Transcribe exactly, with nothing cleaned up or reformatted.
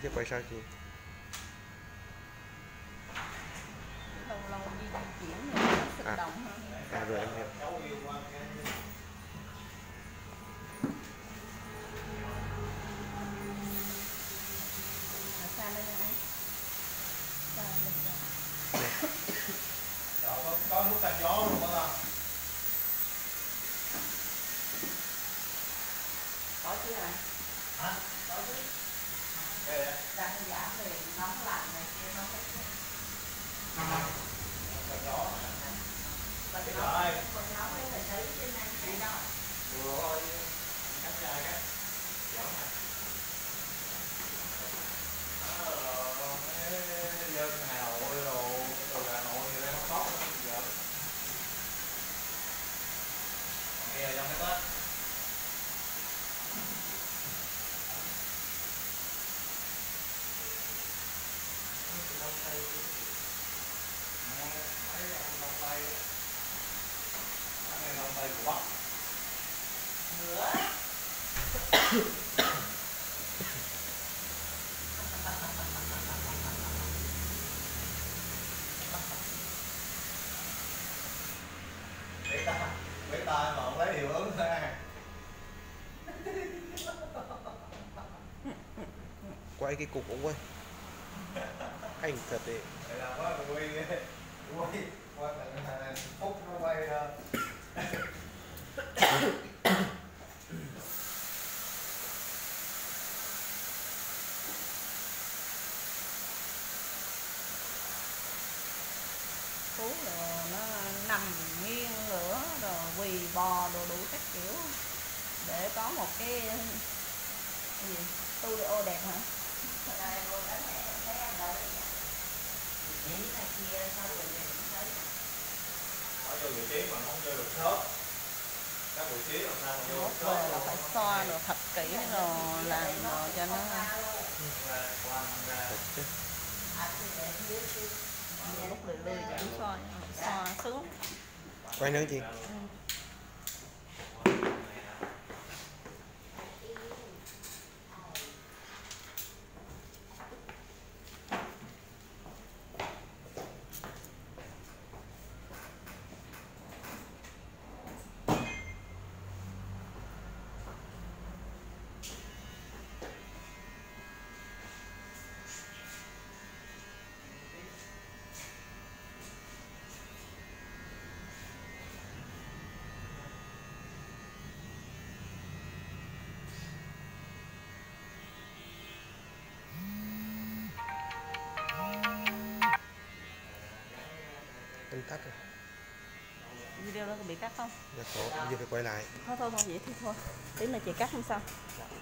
chứ quay sao chị? Lâu lâu đi di chuyển rồi nó xịt À. đồng hơn. À rồi em hiểu. Mà xa lên anh. Xa lên rồi. Có, có nút tàn gió luôn đó. Có chứ anh? Hả? Có chứ. Ghê vậy? Đang giảm thì nóng lạnh này kia nó hết. Tàn gió. Bật Cái nóng, rồi. bật nóng để phải thấy trên này thấy đó. Vừa thôi. Cắt ra cái. Gió nè. Ờ, cái dân Hà Nội đồ, từ Hà Nội thì đây không tốt nữa giờ. Còn kia là dân cái Tết. Đông Tây mấy ông Đông Tây cái này Đông Tây của Bắc Nữa. Bị ta bị ta mà không lấy hiệu ứng thôi à. Quay cái cục cũng quay. Anh thật đấy. Vậy là quá quay quay qua tận phút nó quay ra. Phú rồi nó nằm nghiêng nữa rồi quỳ bò đồ đủ các kiểu để có một cái, cái gì studio đẹp hả? Đây cô đã thấy em đâu đấy nhỉ? Nghĩ này kia sao rồi cũng thấy. Ở vô vị trí mà không vô được khớp. Các vị trí làm sao mà vô được khớp. Là phải xoa rồi thật kỹ rồi làm rồi cho nó Thật chứ. lúc lười lười chỉ xoa xoa sướng. Quay nữa chị. Ừ. Em tắt rồi. Video đó có bị cắt không? Dạ có, giờ phải quay lại. Thôi thôi thôi vậy thì thôi. Tí là chị cắt không sao.